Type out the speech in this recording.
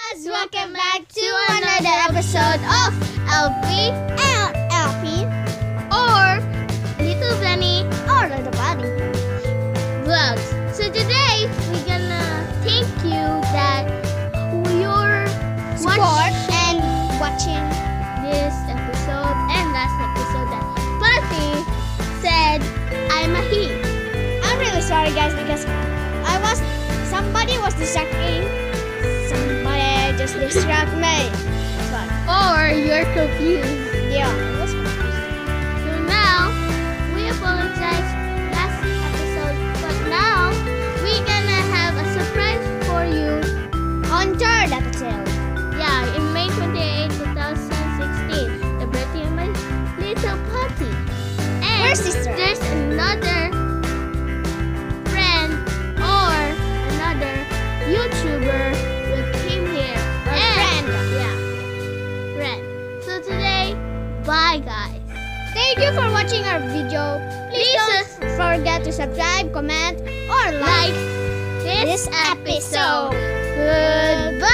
guys, welcome back to another episode of LP or Little Bunny or Little Bunny Vlogs. So today we're gonna thank you that you're watching this episode and last episode that Patty said I'm a he. I'm really sorry guys because somebody was distracting. Somebody just distract me. That's why. Or you're confused. Yeah, I was confused. So now we apologize last episode, but now we're gonna have a surprise for you On third episode. Yeah, in May 28, 2016, the birthday of my little puppy. And Where's sister? there's another friend or another YouTuber who came here. Friend. Yeah, friend. So today, bye guys. Thank you for watching our video. Please don't forget to subscribe, comment, or like Like this episode. Goodbye.